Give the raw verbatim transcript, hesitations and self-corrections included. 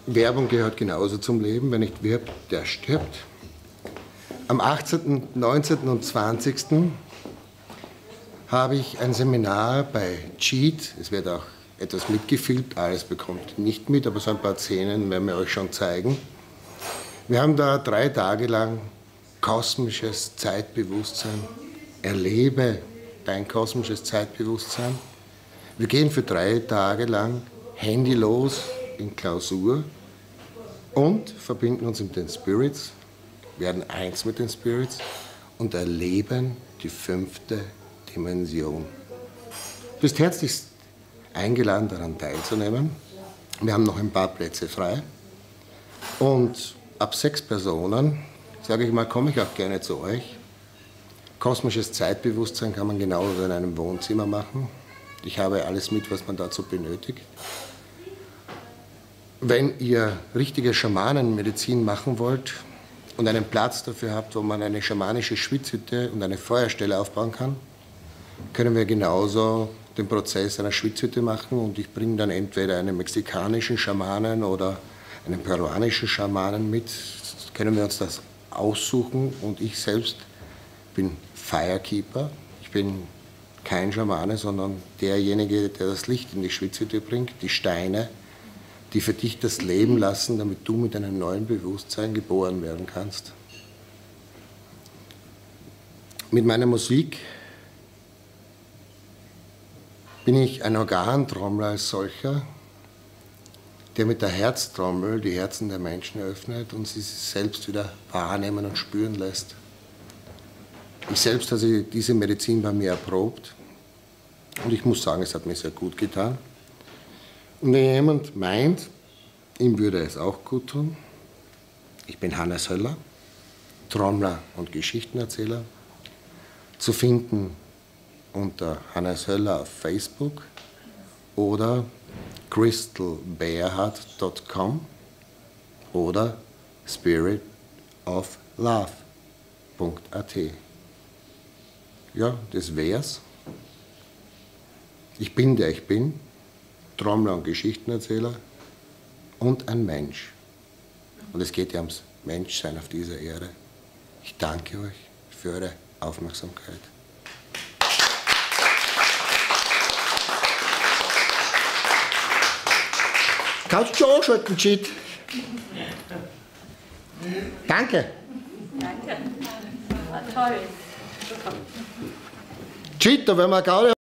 Werbung gehört genauso zum Leben. Wer nicht wirbt, der stirbt. Am achtzehnten, neunzehnten und zwanzigsten habe ich ein Seminar bei Cheat. Es wird auch etwas mitgefilmt, alles bekommt ihr nicht mit, aber so ein paar Szenen werden wir euch schon zeigen. Wir haben da drei Tage lang kosmisches Zeitbewusstsein. Erlebe dein kosmisches Zeitbewusstsein. Wir gehen für drei Tage lang handylos in Klausur und verbinden uns mit den Spirits, werden eins mit den Spirits und erleben die fünfte Dimension. Du bist herzlichst eingeladen, daran teilzunehmen. Wir haben noch ein paar Plätze frei. Und ab sechs Personen, sage ich mal, komme ich auch gerne zu euch. Kosmisches Zeitbewusstsein kann man genauso in einem Wohnzimmer machen. Ich habe alles mit, was man dazu benötigt. Wenn ihr richtige Schamanenmedizin machen wollt und einen Platz dafür habt, wo man eine schamanische Schwitzhütte und eine Feuerstelle aufbauen kann, können wir genauso den Prozess einer Schwitzhütte machen und ich bringe dann entweder einen mexikanischen Schamanen oder einen peruanischen Schamanen mit. Können wir uns das aussuchen und ich selbst bin Firekeeper. Ich bin kein Schamane, sondern derjenige, der das Licht in die Schwitzhütte bringt, die Steine, die für dich das Leben lassen, damit du mit einem neuen Bewusstsein geboren werden kannst. Mit meiner Musik bin ich ein Organtrommler als solcher, der mit der Herztrommel die Herzen der Menschen öffnet und sie selbst wieder wahrnehmen und spüren lässt. Ich selbst habe diese Medizin bei mir erprobt und ich muss sagen, es hat mir sehr gut getan. Und wenn jemand meint, ihm würde es auch gut tun, ich bin Hannes Höller, Trommler und Geschichtenerzähler, zu finden unter Hannes Höller auf Facebook oder crystal bearheart punkt com oder spirit of love punkt a t. Ja, das wär's. Ich bin, der ich bin, Trommler und Geschichtenerzähler und ein Mensch. Und es geht ja ums Menschsein auf dieser Erde. Ich danke euch für eure Aufmerksamkeit. Kannst du schon anschalten, Cheat? Danke. Danke. War toll. Cheat, da werden wir gar nicht